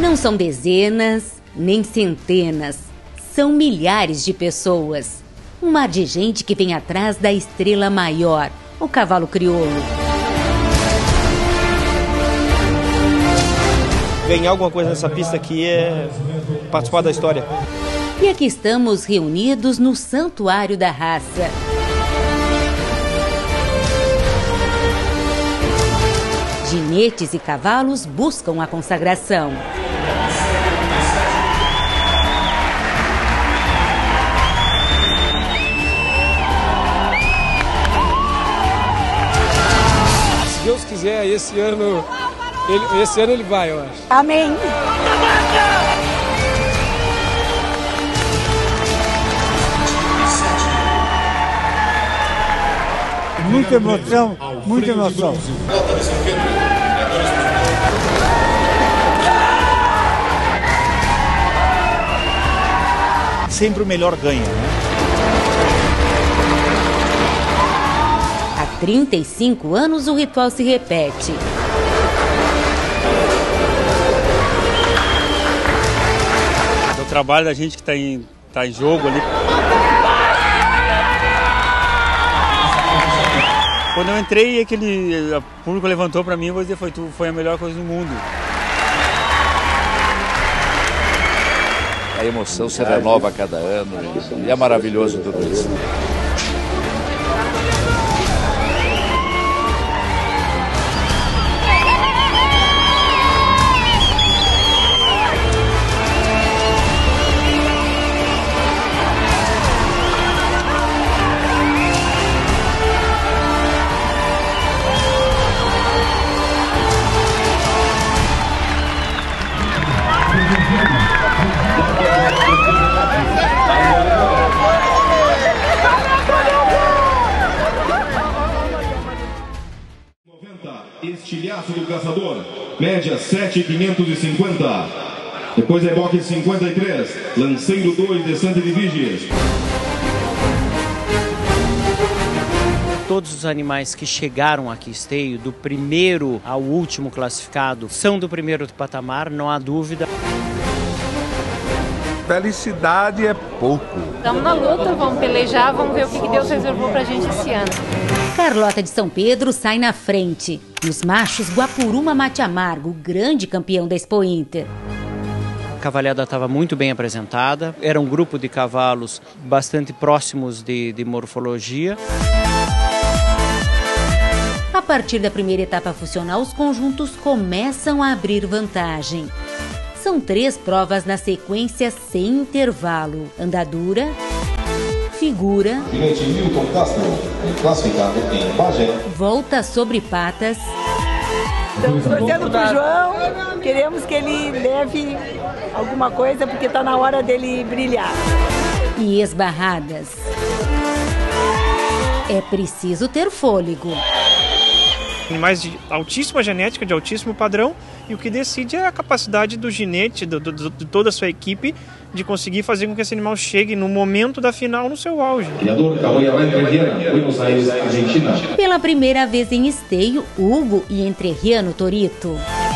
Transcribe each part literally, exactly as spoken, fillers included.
Não são dezenas, nem centenas, são milhares de pessoas. Um mar de gente que vem atrás da estrela maior, o cavalo crioulo. Ganhar alguma coisa nessa pista aqui é participar da história. E aqui estamos reunidos no Santuário da Raça. Ginetes e cavalos buscam a consagração. Se Deus quiser, esse ano ele, esse ano ele vai, eu acho. Amém. Muita emoção, muita emoção. Sempre o melhor ganha, né? Há trinta e cinco anos o ritual se repete. O trabalho da gente que está em, tá em jogo ali. Quando eu entrei, aquele o público levantou para mim, eu vou dizer, foi, foi a melhor coisa do mundo. A emoção se renova a cada ano e é maravilhoso tudo isso. Estilhaço do Caçador, média sete mil quinhentos e cinquenta. Depois é boxe cinquenta e três, Lanceiro dois de Santa Edviges. Todos os animais que chegaram aqui esteio, do primeiro ao último classificado, são do primeiro patamar, não há dúvida. Felicidade é pouco. Estamos na luta, vamos pelejar, vamos ver o que Deus reservou pra gente esse ano. Carlota de São Pedro sai na frente. Nos machos, Guapuruma Mate Amargo, grande campeão da Expo Inter. A cavalhada estava muito bem apresentada, era um grupo de cavalos bastante próximos de, de morfologia. A partir da primeira etapa funcional, os conjuntos começam a abrir vantagem. São três provas na sequência sem intervalo: andadura, figura, Milton Castro, classificado em Bagé. Volta sobre patas. Estamos torcendo pro João, queremos que ele leve alguma coisa porque está na hora dele brilhar. E esbarradas. É preciso ter fôlego. Animais de altíssima genética, de altíssimo padrão, e o que decide é a capacidade do ginete, do, do, de toda a sua equipe, de conseguir fazer com que esse animal chegue no momento da final no seu auge. Pela primeira vez em esteio, Hugo e entrerriano Torito.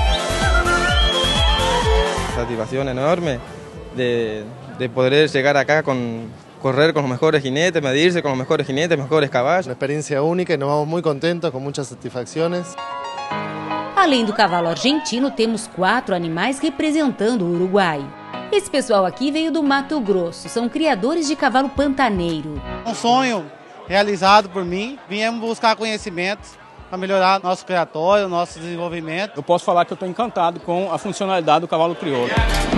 Satisfação enorme de, de poder chegar acá com correr con los mejores jinetes, medirse con los mejores jinetes, mejores caballos. Una experiencia única y nos vamos muy contentos, con muchas satisfacciones. Além do cavalo argentino, temos quatro animais representando o Uruguai. Esse pessoal aqui veio do Mato Grosso, são criadores de cavalo pantaneiro. Um sonho realizado por mim, viemos buscar conhecimentos para melhorar nosso criatório, nosso desenvolvimento. Eu posso falar que eu estou encantado com a funcionalidade do cavalo crioulo.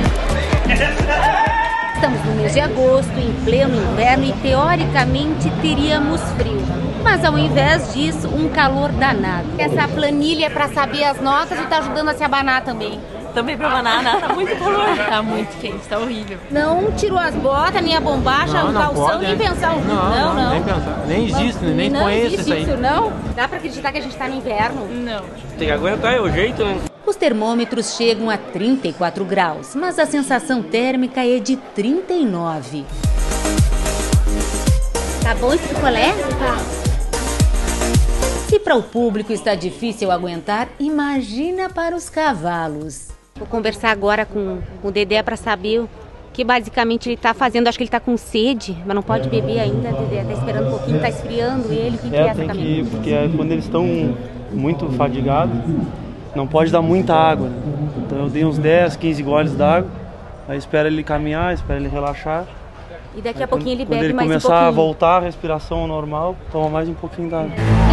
Estamos no mês de agosto, em pleno inverno, e teoricamente teríamos frio. Mas ao invés disso, um calor danado. Essa planilha é para saber as notas e está ajudando a se abanar também. Também para abanar, né? Tá muito calor. Tá muito quente, tá horrível. Não tirou as botas, nem a bombacha, o calção, nem pensar. Não, não, não. Nem pensar. Nem existe, não, nem conheço isso aí. Isso não? Dá para acreditar que a gente tá no inverno? Não. Tem que aguentar, é o jeito, né? Os termômetros chegam a trinta e quatro graus, mas a sensação térmica é de trinta e nove. Tá bom esse picolé? Tá. Se para o público está difícil aguentar, imagina para os cavalos. Vou conversar agora com o Dedé para saber o que basicamente ele está fazendo. Acho que ele está com sede, mas não pode beber ainda. Dedé está esperando um pouquinho, está esfriando ele. O que, é, que é essa tem caminhada? que ir, porque é quando eles estão muito fadigados, não pode dar muita água, né? Então eu dei uns dez, quinze goles d'água, aí espero ele caminhar, espero ele relaxar. E daqui aí, a pouquinho quando, ele bebe quando ele mais um pouquinho. começar a voltar a respiração normal, toma mais um pouquinho d'água.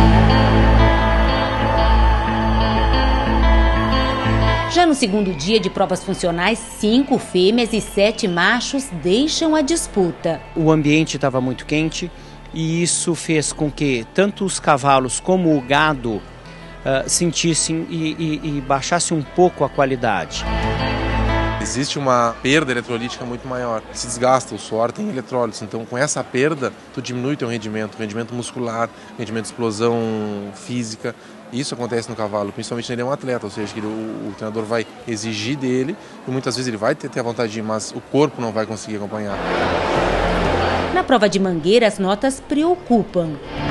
Já no segundo dia de provas funcionais, cinco fêmeas e sete machos deixam a disputa. O ambiente estava muito quente e isso fez com que tanto os cavalos como o gado uh, sentissem e, e, e baixassem um pouco a qualidade. Existe uma perda eletrolítica muito maior, se desgasta, o suor tem eletrólitos, então com essa perda tu diminui o teu rendimento, rendimento muscular, rendimento de explosão física. Isso acontece no cavalo, principalmente ele é um atleta, ou seja, que ele, o, o treinador vai exigir dele e muitas vezes ele vai ter, ter a vontade de ir, mas o corpo não vai conseguir acompanhar. Na prova de Mangueira, as notas preocupam.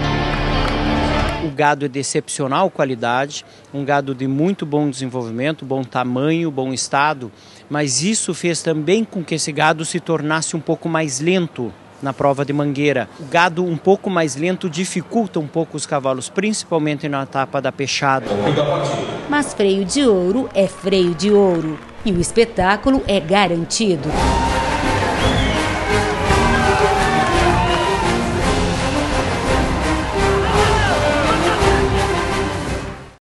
O gado é de excepcional qualidade, um gado de muito bom desenvolvimento, bom tamanho, bom estado, mas isso fez também com que esse gado se tornasse um pouco mais lento na prova de Mangueira. O gado um pouco mais lento dificulta um pouco os cavalos, principalmente na etapa da pechada. Mas freio de ouro é freio de ouro e o espetáculo é garantido.